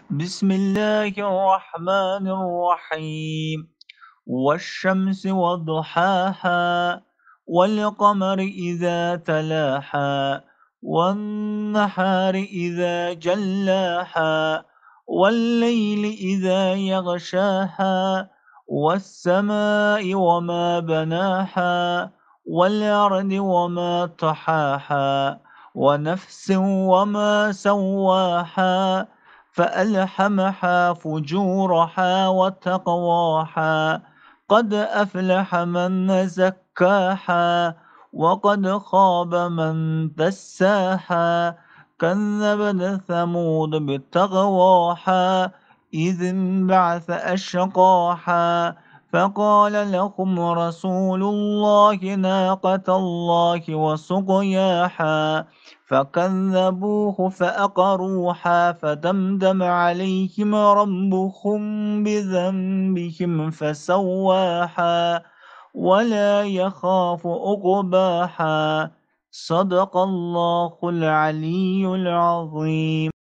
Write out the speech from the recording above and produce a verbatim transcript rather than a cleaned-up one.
بسم الله الرحمن الرحيم. والشمس وضحاها، والقمر إذا تلاها، والنهار إذا جلاها، والليل إذا يغشاها، والسماء وما بناها، والأرض وما طحاها، ونفس وما سواها، فألهمها فجورها وتقواها. قد أفلح من زكاها، وقد خاب من دساها. كذبت ثمود بطغواها، إذ انبعث أشقاها، فقال لهم رسول الله ناقة الله وسقياها، فكذبوه فأقروها، فدمدم عليهم ربهم بذنبهم فسواها، ولا يخاف عقباها. صدق الله العلي العظيم.